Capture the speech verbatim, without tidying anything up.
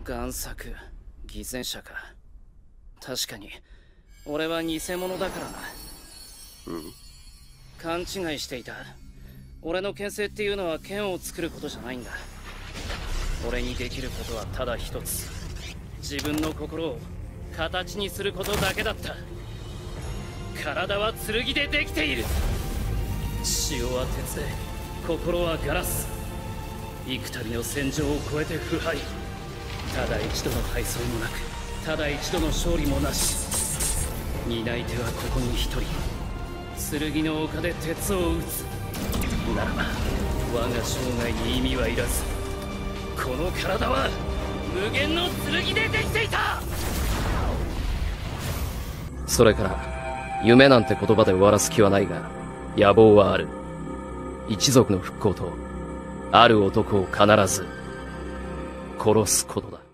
贋作、偽善者か。確かに俺は偽物だからな。 うん。 勘違いしていた。俺の剣聖っていうのは剣を作ることじゃないんだ。俺にできることはただ一つ。自分の心を形にすることだけだった。体は剣でできている。血は鉄で、心はガラス。幾度の戦場を越えて腐敗。ただ一度の敗走もなく、ただ一度の勝利もなし。担い手はここに一人。剣の丘で鉄を打つ。ならば我が生涯に意味はいらず、この体は無限の剣でできていた。それから夢なんて言葉で終わらす気はないが、野望はある。一族の復興とある男を必ず殺すことだ。